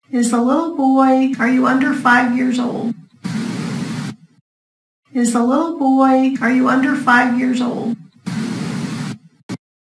Is the little boy, are you under 5 years old? Is the little boy, are you under 5 years old?